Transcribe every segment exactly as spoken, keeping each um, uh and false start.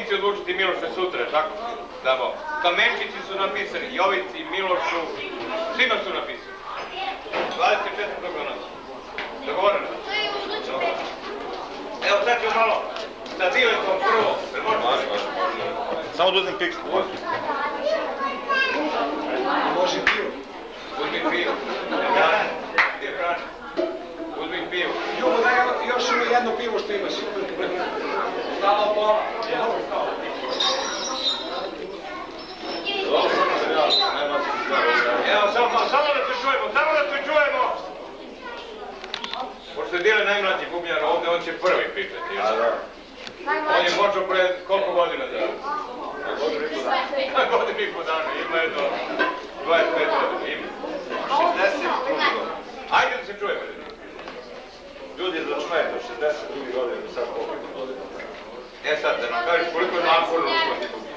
ti odlučiti Miloše sutra, tako? Damo. Kamenčići su napisani, Jovici, Milošu, svima su napisani. dvadeset četvrtog noći. Dogovoreno? Evo sad ću malo sa Diletom prvo. Može, može, može. Samo da uzem piksel. Može pivo. Uzmi pivo. Gdje hrani? Uzmi pivo. Ljubo, daj još jedno pivo što imaš. Stalo pola. Evo, samo da se čujemo, samo da se čujemo! Pošto je Dile najmlađi bubnjar ovde, on će prvi pričati. On je počeo pred koliko godina da? Godinu i po dana. Godinu i po dana, ima jedno dvadeset pet godina, ima. šezdeset druge godine. Ajde da se čujemo. Ljudi, izračunajte, šezdeset druge godine do sad koliko godina. E sad, da nam kažeš koliko je naporno u svoj bubnjar.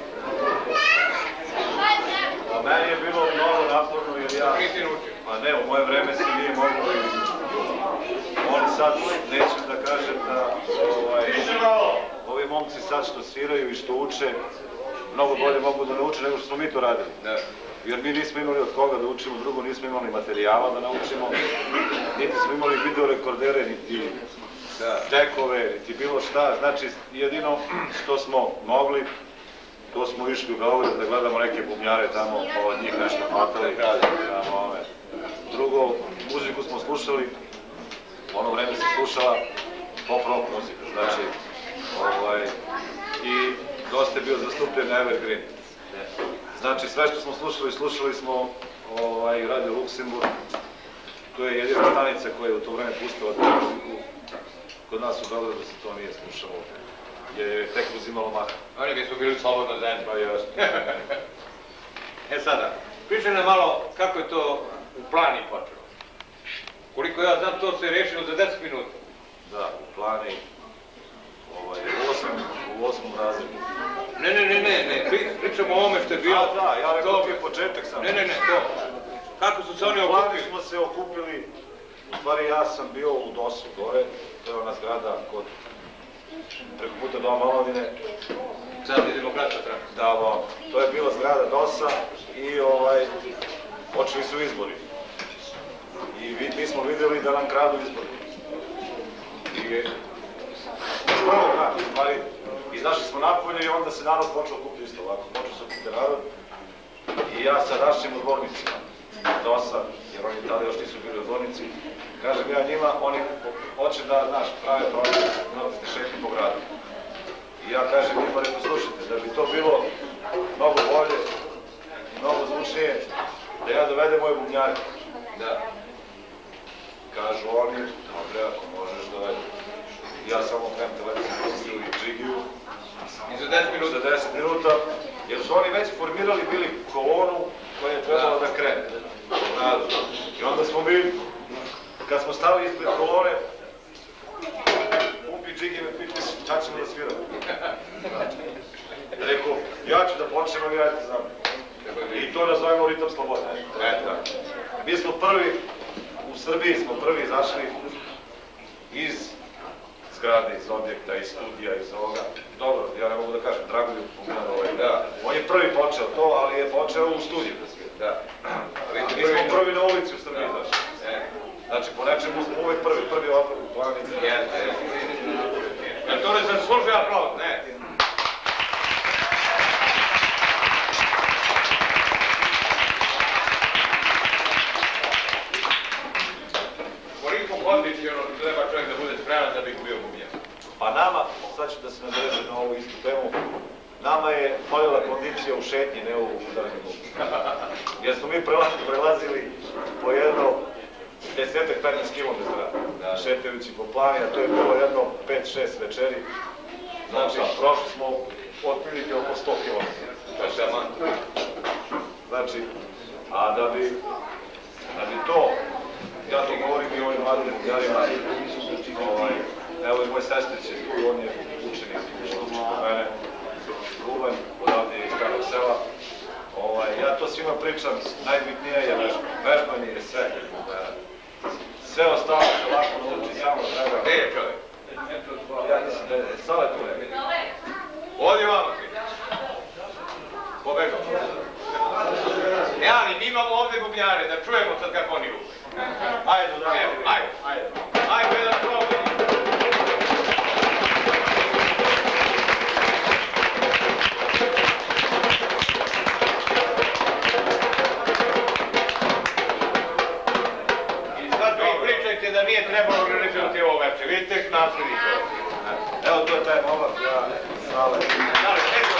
A meni je bilo mnogo naporno jer ja... Nisi naučio. Pa ne, u moje vreme se nije moglo i... Oni sad, neću da kažem da... Ovi momci sad što sviraju i što uče, mnogo bolje mogu da nauče nego što smo mi to radili. Jer mi nismo imali od koga da učimo, drugo nismo imali materijala da naučimo, niti smo imali videorekordere, niti dekove, niti bilo šta. Znači, jedino što smo mogli, to smo išli u Beograd da gledamo neke bubnjare tamo, od njih nešto hvatali. Drugo, muziku smo slušali, u ono vreme se slušala pop rock muzika, znači, i dosta je bio zastupljen Evergreen. Znači, sve što smo slušali, slušali smo Radio Luksemburg, to je jedina stanica koja je u to vreme pustila tu muziku. Kod nas u Beogradu se to nije slušalo, jer je tek uzimalo maha. Oni bi su bili slobodno zemlje. Pa jasno. E sada, pričaj nam malo kako je to u Plani počelo. Koliko ja znam, to se je rešeno za deset minuta. Da, u Plani, u osmom razredu. Ne, ne, ne, ne, pričamo o ovome što je bilo. A da, ja rekao ti je početak sam. Ne, ne, ne, to. Kako su se oni okupili? U Plani smo se okupili, u stvari ja sam bio u Dosu gore, to je ona zgrada kod preko puta Doma Omladine. Sada je Demokratska stranka. Da, to je bila zgrada Dosa i počeli su izbori. I mi smo videli da nam kradu izbori. I prvo dan, u stvari, izašli smo napolje i onda se narod počeo okupiti isto ovako. Počeo se okupiti narod i ja sa našim odbornicima Dosa, jer oni tada još nisu bili odbornici, kažem ja njima, oni hoće da, znaš, prave protestne šetnje po gradu. I ja kažem njima, rekao, slušajte, da bi to bilo mnogo bolje, mnogo zvučnije, da ja dovedem moje bubnjare. Da. Kažu oni, dobre, ako možeš dovedi. Ja samo krem telefonu i džigiju. I za deset minuta? Za deset minuta, jer su oni već formirali bili kolonu koja je trebala da krene. I onda smo bili, kad smo stali ispred kolone, upi džigi me piti, čak ćemo da sviramo. Rekao, ja ću da počnem, ali ja te znam. I to nazovemo ritam slobode. Mi smo prvi, u Srbiji smo prvi izašli iz zgrade, iz objekta, iz studija, iz ovoga. Dobro, ja ne mogu da kažem, Dragoljub Bugman, on je prvi počeo to, ali je počeo u studiju da svira. Mi smo prvi na ulici u Srbiji izašli. Znači, po nečemu smo uvek prvi, prvi otvor u Plani. Jer to ne zaslužuje aplauz, ne? Koliko kondicionalno treba čovjek da bude spreman da bi bio bubnjar? Pa nama, sad ću da se nadovežem na ovu istu temu, nama je falila kondicija u šetnji, ne u udaranju bubnja. Jer smo mi prelazili po jedno desetak petnaest kilometara šetajući po Plani, a to je bilo jedno pet šest večeri. Znači, prošli smo otprilike oko sto kilometara. Znači, a da bi to, ja to govorim i ovim mladim bubnjarima, evo i moj sestrić je tu, on je učenik učeničko mene, Ruban, odavde iz Starog sela. Ja to svima pričam, najbitnije je vežbanje je sve. Sve ostalo se lako nauči, samo treba... Gde je čovjek? Ja mislim da je... Sala je tu, ne vidim. Ovdje vama, imamo ovde bubnjare, da čujemo sad kako oni lupe. Ajde, da. Evo, ajde. Ajde, jedan problem. Da nije trebalo organizovati ovo veče, vidite naslednik. Evo to je taj momak, ja, Sale. Sale, eto.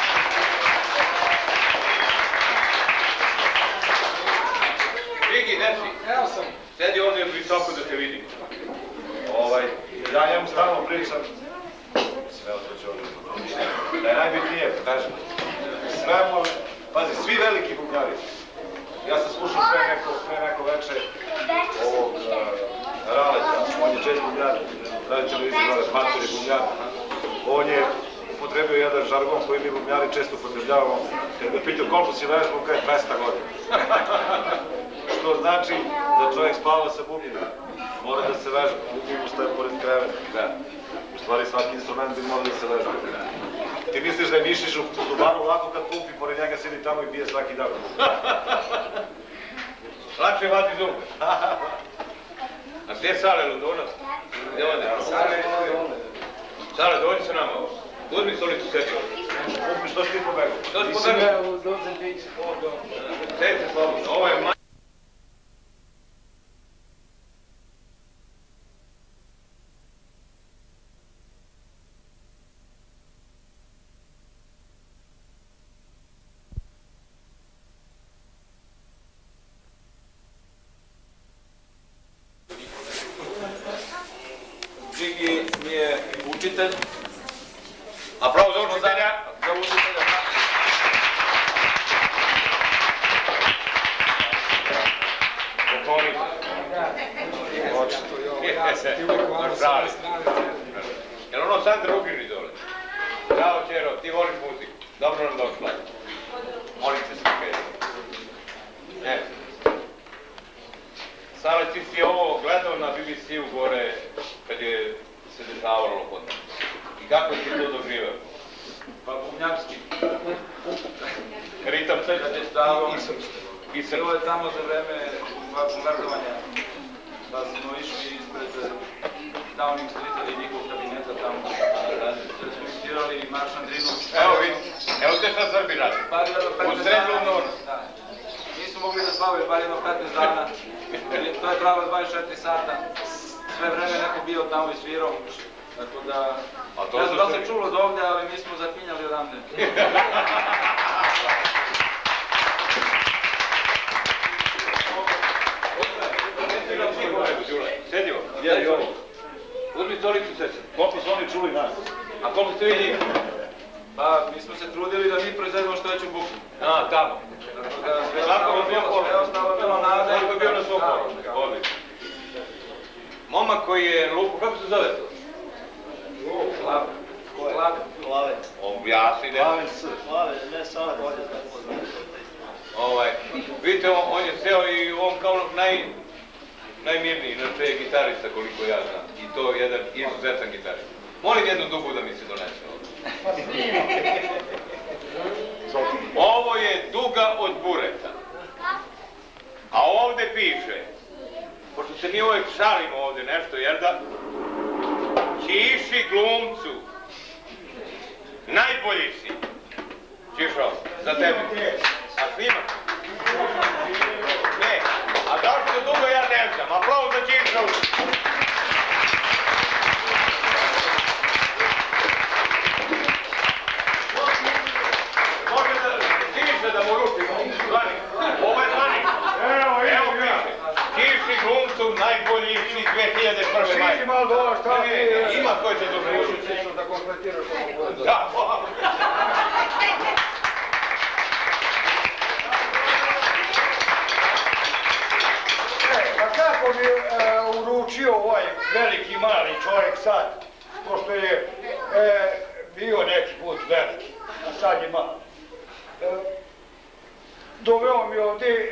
Vigi, desi. Evo sam. Sedi ovdje visoko da te vidim. Ovaj, ja njemu stalno pričam, evo to će ovdje, da je najbitnije, kažem, sve može, pazi, svi veliki bubnjari. Ja sam slušao pre neko, pre neko veče ovog Raleta, on je čest bubnjar, radi televiziju Raleta, mater je bubnjar. On je upotrebio jedan žargon koji mi bubnjari često upotrebljavamo. Kad ga pitao koliko si vežbao, kada je dvesta godina. Što znači da čovjek spava sa bubnjima. Mora da se vežba, bubnji mu staje pored kreveta. U stvari svaki instrument bi mora da se vežba. Ti misliš da je mišiš u dubanu lako kad pupi, pored njega sedi tamo i pije svaki dan. Lakše vati zub. A gdje je Sale Ludonac? Gdje ode? Sale, dođi sa nama ovo. Uzmi stolicu, sedi ovdje. Uzmi, što si ti pobegao? Što si pobegao? Sedi se slobodno, ovo je manje. Džigi mi je učitelj. Aplauz za učitelja. Za učitelja. Pokloni. Očito je ovo, ja sam ti uvijek vamo sa ove strane. Jel ono Sandra Ugrini dole? Ćao, Čero, ti voliš muziku. Dobro nam došla. Molim te se kaj. Ne. Sale, ti si ovo gledao na B B C-u gore kad je se dešavalo kod nas. I kako si to doživao? Pa bubnjarski. Ritam se? I bilo je tamo za vreme bombardovanja. Da smo išli ispred Downing Streeta i njihovog kabineta tamo. Da smo istirali Marš Andrinu. Evo vidi, evo te šta Srbi radi. U sredu Londona. Nisu mogli da spavaju bar jedno petnaest dana. To je trajalo dvadeset četiri sata. Sve vreme neko bio tamo i svirao. Tako da... Ne znam da se čulo od ovdje, ali mi smo zapinjali odamde. Sedi ovo. Ja i ovo. Uzmi stolicu, sese. Koliko su oni čuli nas? A koliko ste vi njih? Pa, mi smo se trudili da mi proizvedemo što veću buku. A, tamo. Tako da sve Svako vam bio pola. Sve ostalo bilo nada. Svako je bio na svom pola. Odlično. Momak koji je lupo, kako se zove to? Klav. Klav. Klaven. Objasni, ne? Klaven S. Klaven, ne samo bolje da poznam. Ovaj, vidite, on je seo i on kao naj, najmirniji, inače je gitarista koliko ja znam. I to je jedan izuzetan gitarista. Molim jednu dugu da mi se donese ovdje. Ovo je duga od bureta. A ovdje piše, pošto se mi uvijek šalimo ovdje nešto, jer da? Ćiši glumcu, najbolji si. Čišo, za tebe. A snimak? Ne, a zašto dugo ja ne znam, aplauz za Čišo. Može da Čiše da mu ručimo, zvanik, ovo je zvanik. Evo piše, Čiši glumcu najbolji si dve hiljade prve maje. Sviđi malo dole, šta ti je? Ima koji će dobro Možeš učiti. nešto da kompletiraš ovo godine. Da, Pa kako mi je uručio ovaj veliki mali čovjek sad, pošto je bio neki put veliki, a sad je mali. Doveo mi ovdje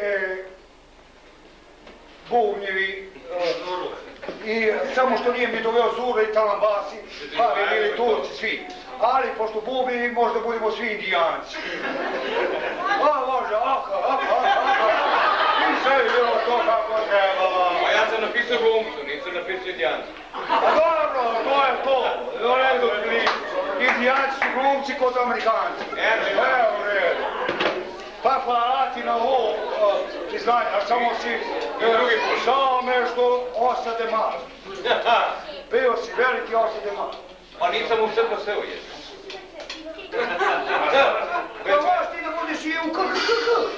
bubnjevi i samo što nije mi doveo Zure i Talambasi, pa bi bili Turci svi. Ali pošto bubnjevi možda budemo svi Indijanci. A može, aha, aha, aha. kako trebala. A ja sam napisao glumcu, nisam napisao indijancu. A dobro, to je to. To ne dobili. Indijanci su glumci kod Amerikanci. Evo, evo u redu. Pa hvala ti na ovo priznanje, a samo si žao me što osade malo. Bio si veliki osade malo. Pa nisam u srno sve ujeti. Pa vaš ti da budeš i u kakakak.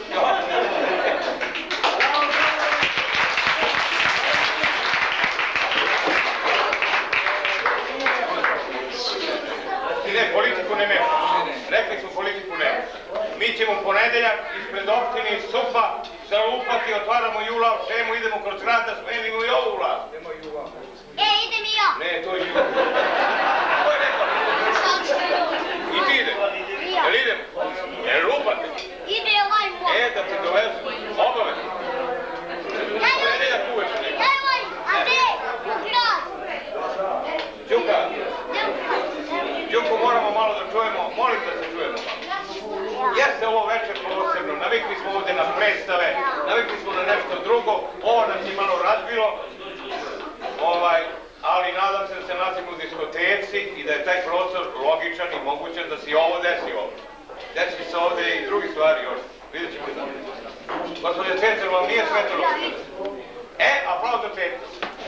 Ne, politiku ne mešamo. Rekli smo politiku ne. Mi ćemo ponedeljak ispred opštine Supa zalupati, otvaramo jula, šemu, idemo kroz grad da smenimo i ovu vlast. E, idem i ja. Ne, to je jula. Ko je rekao? I ti idem? Jel idem? Jel lupate? Ide ovaj moj. E, da ti dovezu. Obave. Ponedeljak uveče neko. Daj ovaj, a ne, u grad. Đuka. Đuko, moramo malo da čujemo, molim da se čujemo. Jeste ovo večer posebno, navikli smo ovde na predstave, navikli smo na nešto drugo, ovo nas je malo razbilo, ovaj, ali nadam se da se nalazimo u diskoteci i da je taj prostor logičan i mogućan da se i ovo desi ovde. Desi se ovde i drugi stvari još, vidjet ćemo da. Gospodin Cecar, vam nije smetalo? E, aplauz za Cecar.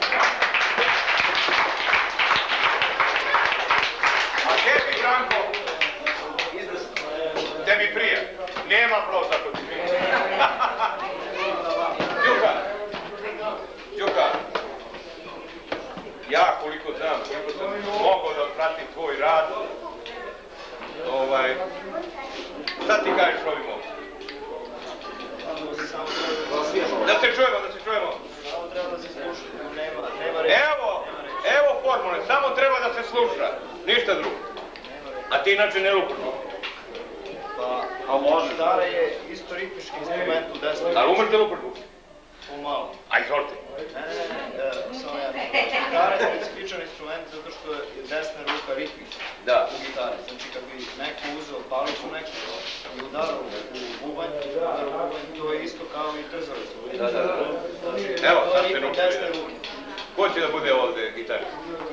A tebi, Branko, tebi prija. Nema aplauz ako ti prija. Đuka, Đuka, ja koliko znam, koliko sam mogao da pratim tvoj rad, ovaj, šta ti kažeš ovim ovdje? Da se čujemo, da se čujemo. Samo treba da se sluša, nema reći. Evo, evo formule, samo treba da se sluša, ništa drugo. A ti inače ne lupaš. Pa može. Gitara je isto ritmički instrument u desnoj ruci. Ali umeš da lupaš? Pomalo. A izvolite. Ne, ne, ne, samo ja. Gitara je specifičan instrument zato što je desna ruka ritmična u gitari. Znači kad bi neko uzeo palicu neku i udarao u bubanj, udarao u bubanj, to je isto kao i trzavac. Da, da, da. Evo, sad se nuči. Ko će da bude ovde gitarist?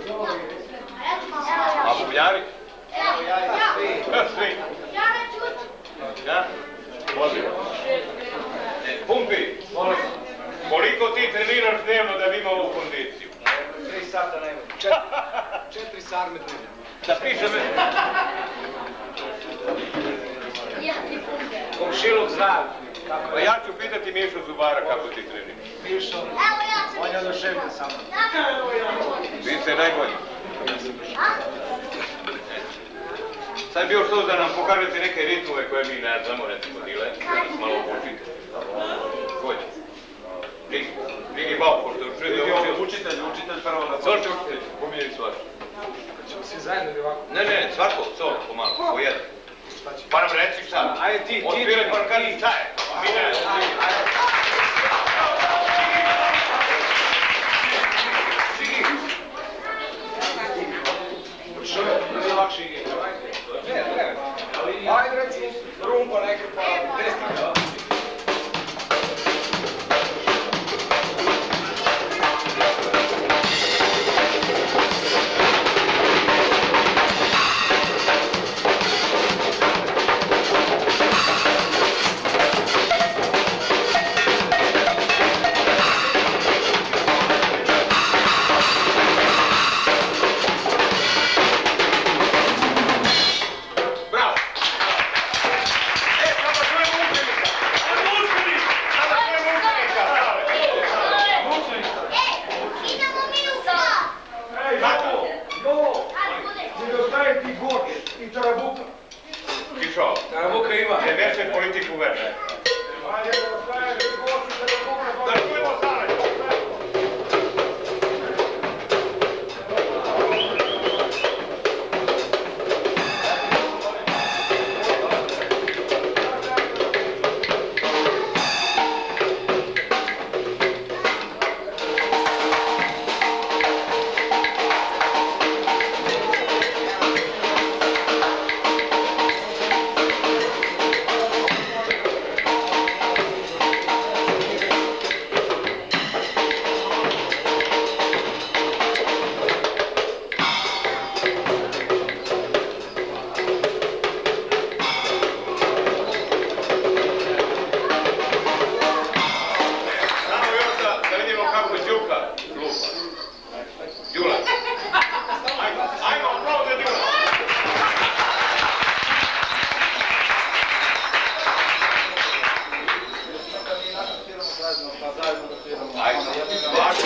A bubnjari? Evo ja i svi. Svi. Ja? Pozivam. Pumpi, koliko ti treniraš dnevno da bi imao ovu kondiciju? Tri sata najmanje. Četiri sarme dnevno. Da piše me. Komšiluk zna. Pa ja ću pitati Mišu Zubara kako ti treniraš. Mišo, on je oduševljen sa mnom. Vi ste najbolji. Sad bi još to da nam pokažete neke ritmove koje mi ne znamo, recimo dile, da nas malo učite. Koji? Rigi, Rigi Bao, pošto učitelj, Učitelj, učitelj prvo da... Sorte učitelj, pominjali svaš. Ćemo svi zajedno ili ovako? Ne, ne, svako, solo, pomalo, po jedan. Pa nam reci šta. Ajde ti, ti. Otviraj pa nam kaži šta je. Mi ne znam. Što je? Nije lakše igre. Ne, ne. Ajde recimo, rumba neka pa desnika. glasimo, pa zajedno da sviramo. Ajde, važno.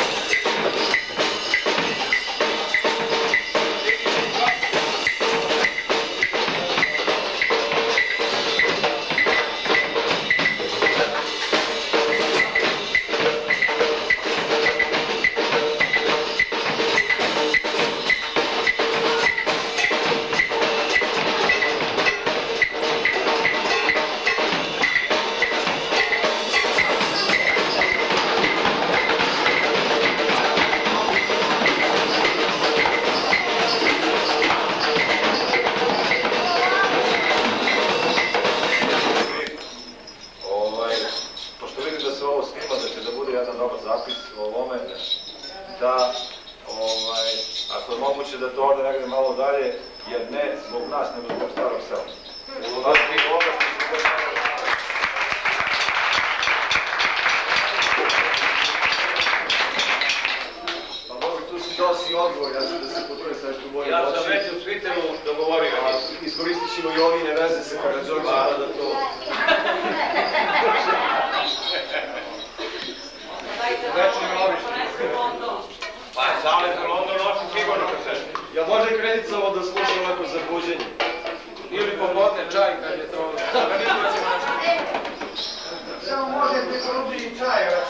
Da, ako je moguće da to ode negde malo dalje, jer ne zbog nas, nego zbog starog sela. Pa Bogu, tu si dao si odgovor, ja ću da se potrujem sa nešto bolje. Ja sam već u Svitelu dogovorio. Iskoristit ćemo i ovine veze sa Karadžorđima da to... Večni Nović. Pa Zalet na London nosi sigurno kod sebe. Ja može krenuti samo da slušam ovako za buđenje. Ili popodne čaj kad je to... Samo možete krudi i čaj, već.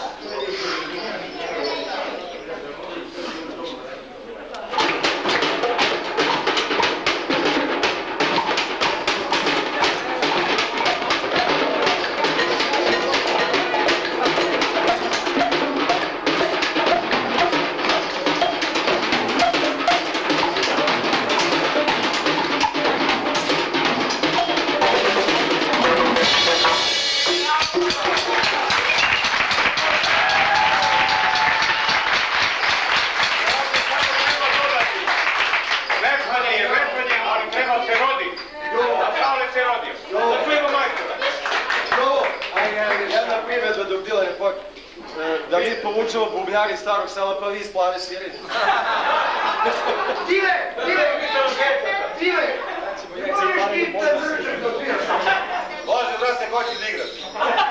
Da mi povučemo bubnjari starog sela pa vi iz Plave svirite. Dile! Dile! Dile! Možeš ti te zrčak da sviraš. Može, zdraste, ko će da igraš?